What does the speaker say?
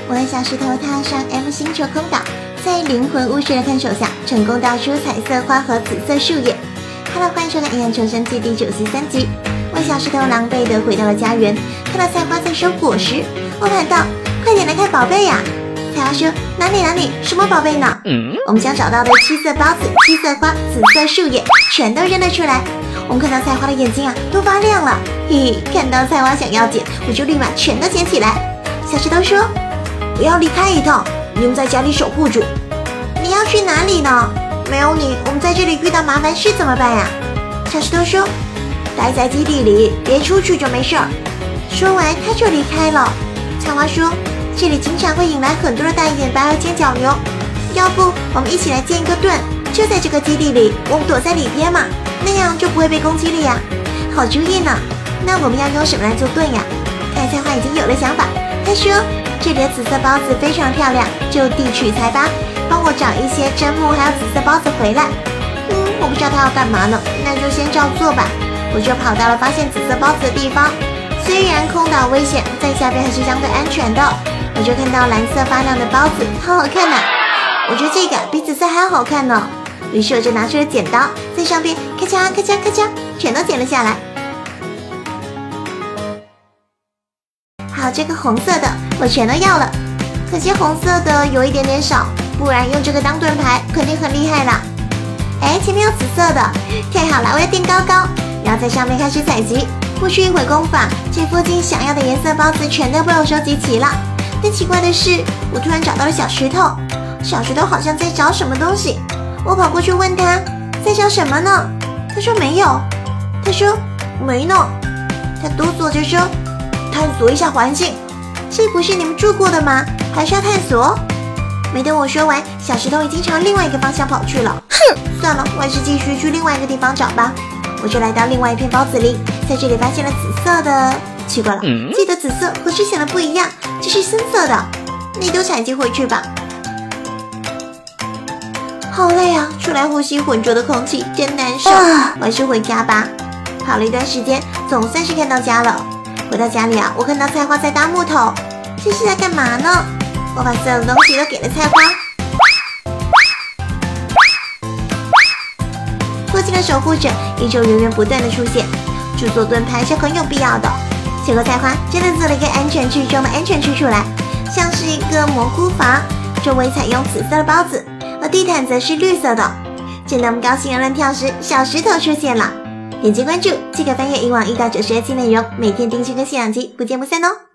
我和小石头踏上 M 星球空岛，在灵魂巫师的看守下，成功盗出彩色花和紫色树叶。Hello， 欢迎收看《阴暗重生记》第93集。我小石头狼狈地回到了家园，看到菜花在收果实，我喊道：“快点来看宝贝呀！”菜花说：“哪里？什么宝贝呢？”我们将找到的7色包子、7色花、紫色树叶全都扔了出来。我们看到菜花的眼睛都发亮了，嘿嘿！看到菜花想要捡，我就立马全都捡起来。小石头说：“我要离开一趟，你们在家里守护住。”你要去哪里呢？没有你，我们在这里遇到麻烦事怎么办呀？小石头说：“待在基地里，别出去就没事儿。”说完他就离开了。菜花说：“这里经常会引来很多的大眼白和尖角牛，要不我们一起来建一个盾，就在这个基地里，我们躲在里边嘛，那样就不会被攻击了呀。好主意呢，那我们要用什么来做盾呀？”菜花已经有了想法，他说：“这里的紫色包子非常漂亮，就地取材吧，帮我找一些真木还有紫色包子回来。”我不知道他要干嘛呢，那就先照做吧。我就跑到了发现紫色包子的地方，虽然空岛危险，在下边还是相对安全的。我就看到蓝色发亮的包子，好好看呐！我觉得这个比紫色还要好看呢。于是我就拿出了剪刀，在上边咔嚓咔嚓咔嚓，全都剪了下来。好，这个红色的我全都要了，可惜红色的有一点点少，不然用这个当盾牌肯定很厉害啦。哎，前面有紫色的，太好了，我要垫高高，然后在上面开始采集。过去一会功夫，这附近想要的颜色包子全都被我收集齐了。但奇怪的是，我突然找到了小石头，小石头好像在找什么东西。我跑过去问他在找什么呢？他说没有。他说没呢。他哆嗦着说探索一下环境。这不是你们住过的吗？还是要探索？没等我说完，小石头已经朝另外一个方向跑去了。算了，我还是继续去另外一个地方找吧。我就来到另外一片包子里，在这里发现了紫色的。奇怪了，记得紫色和之前的不一样，这是深色的。你都采集回去吧。好累啊，出来呼吸浑浊的空气真难受。我还是回家吧。跑了一段时间，总算是看到家了。回到家里我看到菜花在搭木头，这是在干嘛呢？我把所有的东西都给了菜花。附近的守护者依旧源源不断的出现，制作盾牌是很有必要的。结果菜花真的做了一个安全区中的安全区出来，像是一个蘑菇房，周围采用紫色的包子，而地毯则是绿色的。正当我们高兴的乱跳时，小石头出现了。点击关注即可翻阅以往1到92期内容，每天定期更新2集，不见不散哦。